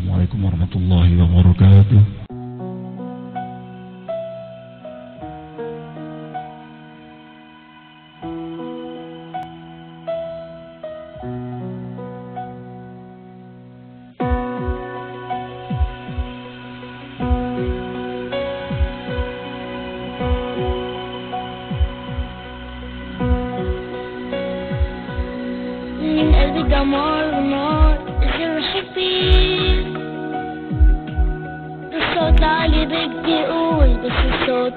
السلام عليكم ورحمة الله وبركاته. من قلبي دمار ونار الجرح فيه، الصوت عالي بدي اقول بس الصوت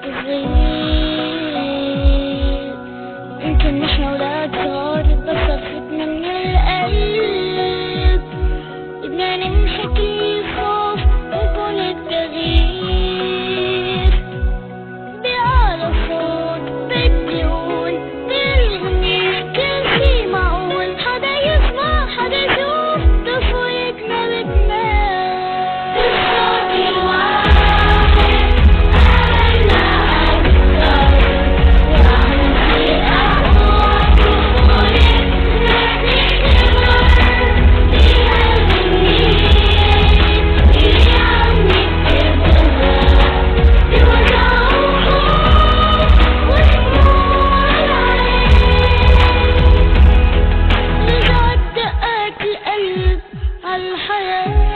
صغير. يمكن نحن ولاد صغار بس صفتنا من القلب، بدنا نمحي كل خوف ونكون التغيير. بأعلى صوت بدي اقول بالغنية كل شي معقول، حدا يسمع حدا يشوف رفايقنا بتنام. بالصوت الواحد أملنا أكثر، رح نصير أقوى طفولة نحكي كبر بهالغنية اللي عم نكتبها بوجع وخوف ودموع العين. رجعت دقات القلب عالحياة،